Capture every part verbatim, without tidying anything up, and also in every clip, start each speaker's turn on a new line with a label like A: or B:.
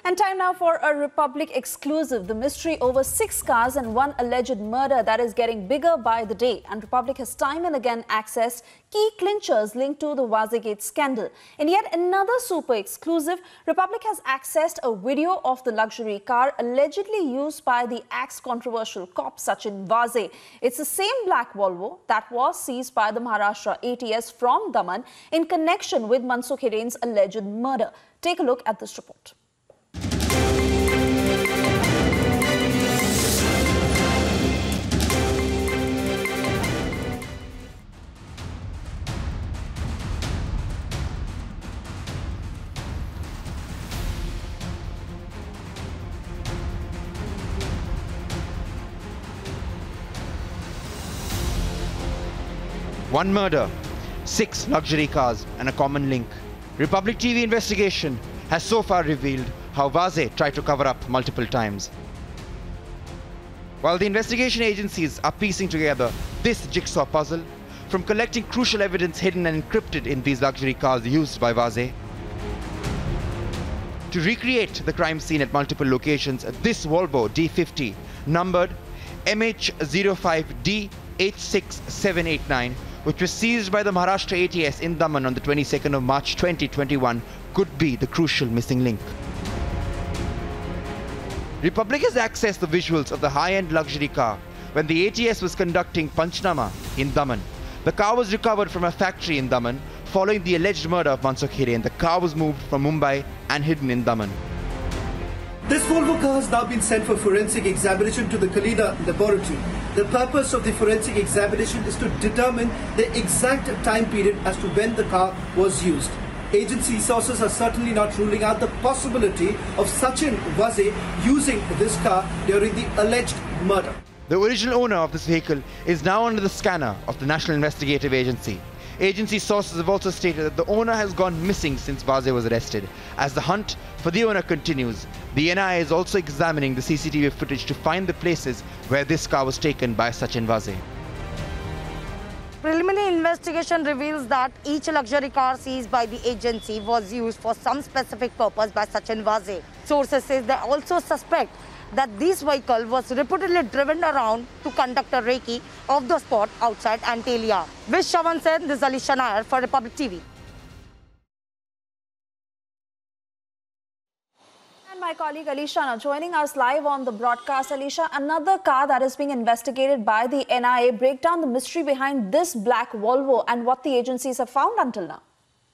A: And time now for a Republic exclusive. The mystery over six cars and one alleged murder that is getting bigger by the day. And Republic has time and again accessed key clinchers linked to the Vazegate scandal. In yet another super exclusive, Republic has accessed a video of the luxury car allegedly used by the ex-controversial cop Sachin Vaze. It's the same black Volvo that was seized by the Maharashtra A T S from Daman in connection with Mansukh Hiren's alleged murder. Take a look at this report.
B: One murder, six luxury cars and a common link. Republic T V investigation has so far revealed how Vaze tried to cover up multiple times. While the investigation agencies are piecing together this jigsaw puzzle, from collecting crucial evidence hidden and encrypted in these luxury cars used by Vaze, to recreate the crime scene at multiple locations, this Volvo D fifty, numbered M H zero five D eight six seven eight nine, which was seized by the Maharashtra A T S in Daman on the twenty-second of March twenty twenty-one, could be the crucial missing link. Republic has accessed the visuals of the high-end luxury car when the A T S was conducting Panchnama in Daman. The car was recovered from a factory in Daman following the alleged murder of Mansukh Hiren. The car was moved from Mumbai and hidden in Daman.
C: This Volvo car has now been sent for forensic examination to the Kalina laboratory. The purpose of the forensic examination is to determine the exact time period as to when the car was used. Agency sources are certainly not ruling out the possibility of Sachin Vaze using this car during the alleged murder.
B: The original owner of this vehicle is now under the scanner of the National Investigative Agency. Agency sources have also stated that the owner has gone missing since Vaze was arrested. As the hunt for the owner continues, the N I A is also examining the C C T V footage to find the places where this car was taken by Sachin Vaze.
D: Preliminary investigation reveals that each luxury car seized by the agency was used for some specific purpose by Sachin Vaze. Sources say they also suspect that this vehicle was reportedly driven around to conduct a recce of the spot outside Antalya. With Shavan Sen, this is Alisha Nair for Republic T V.
A: And my colleague Alisha now joining us live on the broadcast. Alisha, another car that is being investigated by the N I A. Break down the mystery behind this black Volvo and what the agencies have found until now.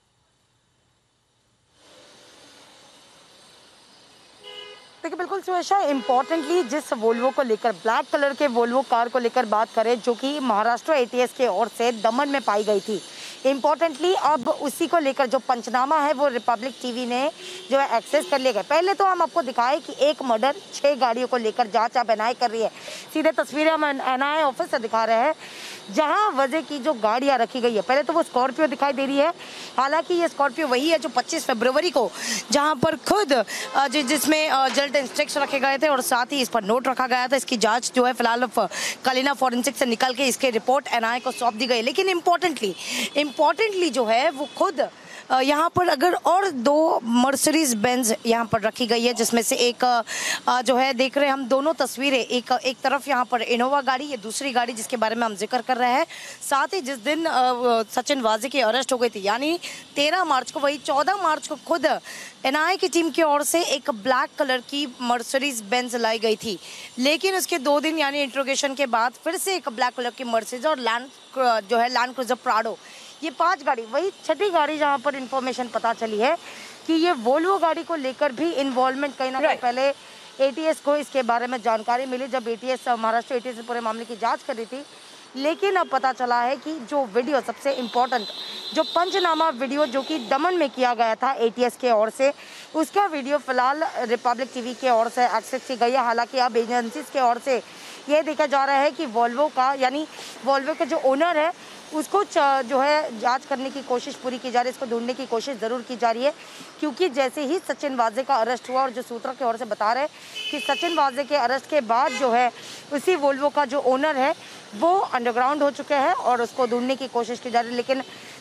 D: देखिए बिल्कुल Suresha, importantly जिस Volvo को लेकर black colour के Volvo car को लेकर बात करें जो कि महाराष्ट्र ए टी एस के ओर से दमन में पाई गई थी, इम्पोर्टेंटली अब उसी को लेकर जो पंचनामा है वो रिपब्लिक टीवी ने जो है एक्सेस कर लिया गया। पहले तो हम आपको दिखाएं कि एक मर्डर छह गाड़ियों को लेकर जांच अब एन आई ए कर रही है। सीधे तस्वीरें हम एन आई ए ऑफिस से दिखा रहे हैं जहां वजह की जो गाड़ियां रखी गई है। पहले तो वो स्कॉर्पियो दिखाई दे रही है, हालांकि ये स्कॉर्पियो वही है जो पच्चीस फरवरी को जहां पर खुद जिसमें जल्द इंस्ट्रक्शन रखे गए थे और साथ ही इस पर नोट रखा गया था। इसकी जांच जो है फिलहाल कलिना फॉरेंसिक से निकल के इसके रिपोर्ट एन आई ए को सौंप दी गई। लेकिन इम्पोर्टेंटली इम्पोर्टेंटली जो है वो खुद यहाँ पर अगर और दो मर्सिडीज बेंज यहाँ पर रखी गई है, जिसमें से एक जो है देख रहे हैं हम दोनों तस्वीरें, एक एक तरफ यहाँ पर इनोवा गाड़ी, ये दूसरी गाड़ी जिसके बारे में हम जिक्र कर रहे हैं। साथ ही जिस दिन सचिन वाजे की अरेस्ट हो गई थी यानी तेरह मार्च को, वही चौदह मार्च को खुद एन आई ए की टीम की ओर से एक ब्लैक कलर की मर्सिडीज बेंज लाई गई थी। लेकिन उसके दो दिन यानी इंट्रोगेशन के बाद फिर से एक ब्लैक कलर की मर्सिडीज और लैंड जो है लैंड क्रूजर प्राडो, ये पांच गाड़ी, वही छठी गाड़ी जहां पर इंफॉर्मेशन पता चली है कि ये वोल्वो गाड़ी को लेकर भी इन्वॉल्वमेंट कहीं ना कहीं पहले ए टी एस को इसके बारे में जानकारी मिली जब A T S Maharashtra A T S पूरे मामले की जांच कर रही थी। लेकिन अब पता चला है कि जो वीडियो सबसे इम्पोर्टेंट जो पंचनामा वीडियो जो कि दमन में किया गया था ए टी एस के ओर से, उसका वीडियो फिलहाल रिपब्लिक टीवी के ओर से एक्सेस की गई है। हालांकि अब एजेंसीज के ओर से ये देखा जा रहा है कि वोल्वो का यानी वोल्वो के जो ओनर है उसको जो है जांच करने की कोशिश पूरी की जा रही है, इसको ढूंढने की कोशिश ज़रूर की जा रही है। क्योंकि जैसे ही सचिन वाजे का अरेस्ट हुआ और जो सूत्रों की ओर से बता रहे हैं कि सचिन वाजे के अरेस्ट के बाद जो है उसी वोल्वो का जो ओनर है वो अंडरग्राउंड हो चुके हैं और उसको ढूंढने की कोशिश की जा रही है। लेकिन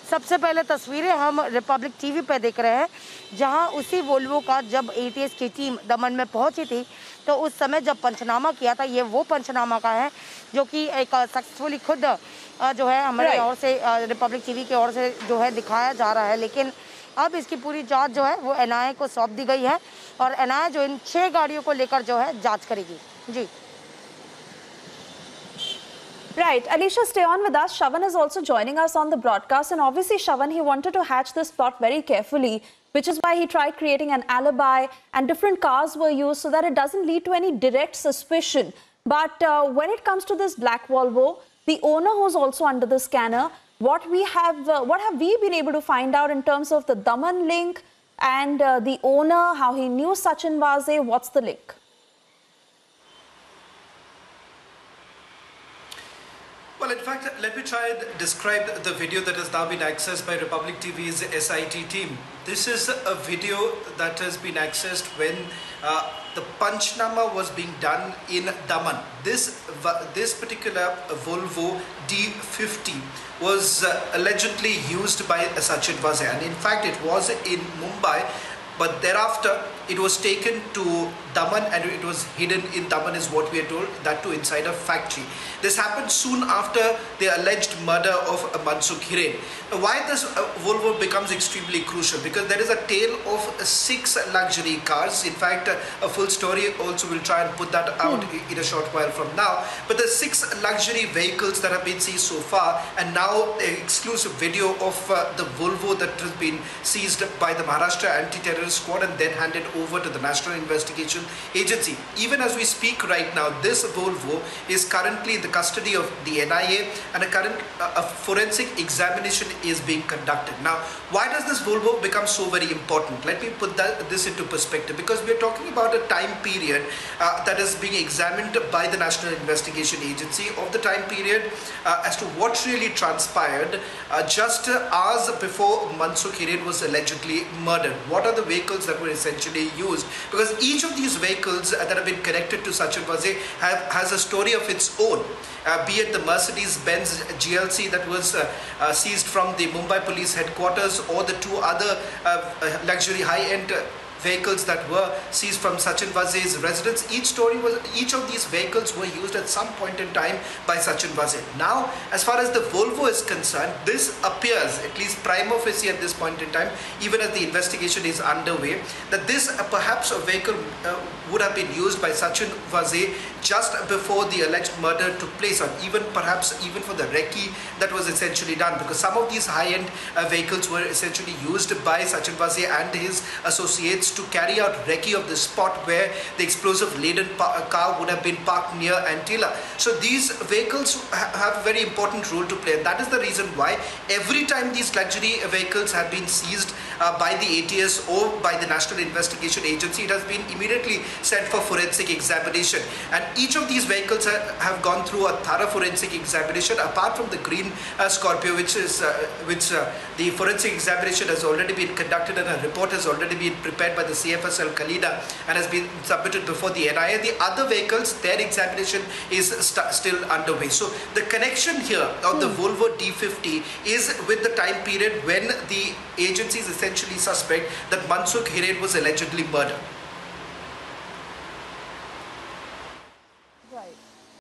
D: सबसे पहले तस्वीरें हम रिपब्लिक टीवी पे देख रहे हैं, जहां उसी वोल्वो का जब एटीएस की टीम दमन में पहुंची थी तो उस समय जब पंचनामा किया था, ये वो पंचनामा का है जो कि एक सक्सेसफुली खुद जो है हमारे ओर से रिपब्लिक टीवी की ओर से जो है दिखाया जा रहा है। लेकिन अब इसकी पूरी जांच जो है वो एनआईए को सौंप दी गई है और एनआईए जो इन छह गाड़ियों को लेकर जो है जांच करेगी। जी
A: Right. Alicia, stay on with us. Shravan is also joining us on the broadcast. And obviously, Shravan, he wanted to hatch this plot very carefully, which is why he tried creating an alibi and different cars were used so that it doesn't lead to any direct suspicion. But uh, when it comes to this black Volvo, the owner who's also under the scanner, what we have, uh, what have we been able to find out in terms of the Daman link and uh, the owner, how he knew Sachin Vaze? What's the link?
C: Well, in fact, let me try and describe the video that has now been accessed by Republic T V's S I T team. This is a video that has been accessed when uh, the Panchnama was being done in Daman. This, this particular Volvo D fifty was uh, allegedly used by Sachin Vaze, and in fact it was in Mumbai, but thereafter it was taken to Daman and it was hidden in Daman, is what we are told, that too inside a factory. This happened soon after the alleged murder of Mansukh Hiren. Now, why this uh, Volvo becomes extremely crucial? Because there is a tale of six luxury cars. In fact, uh, a full story also will try and put that out hmm. in a short while from now. But the six luxury vehicles that have been seized so far, and now an exclusive video of uh, the Volvo that has been seized by the Maharashtra Anti-Terrorist Squad and then handed over to the National Investigation Agency. Even as we speak right now, this Volvo is currently in the custody of the N I A, and a current uh, a forensic examination is being conducted. Now, why does this Volvo become so very important? Let me put that, this into perspective, because we are talking about a time period uh, that is being examined by the National Investigation Agency of the time period uh, as to what really transpired uh, just uh, hours before Mansukh Hiren was allegedly murdered. What are the vehicles that were essentially used? Because each of these vehicles that have been connected to Sachin Vaze have, has a story of its own. Uh, be it the Mercedes-Benz G L C that was uh, uh, seized from the Mumbai Police Headquarters, or the two other uh, uh, luxury high-end uh, vehicles that were seized from Sachin Vaze's residence. Each story was, each of these vehicles were used at some point in time by Sachin Vaze. Now, as far as the Volvo is concerned, this appears, at least prima facie at this point in time, even as the investigation is underway, that this uh, perhaps a vehicle uh, would have been used by Sachin Vaze just before the alleged murder took place, or even perhaps even for the recce that was essentially done, because some of these high-end uh, vehicles were essentially used by Sachin Vaze and his associates to carry out recce of the spot where the explosive laden car would have been parked near Antila. So these vehicles ha have a very important role to play, and that is the reason why every time these luxury vehicles have been seized uh, by the A T S or by the National Investigation Agency, it has been immediately sent for forensic examination, and each of these vehicles ha have gone through a thorough forensic examination, apart from the green uh, Scorpio, which is uh, which uh, the forensic examination has already been conducted and a report has already been prepared by the C F S L Kalida and has been submitted before the N I A. The other vehicles, their examination is st still underway. So the connection here of the Volvo D fifty is with the time period when the agencies essentially suspect that Mansukh Hiren was allegedly murdered.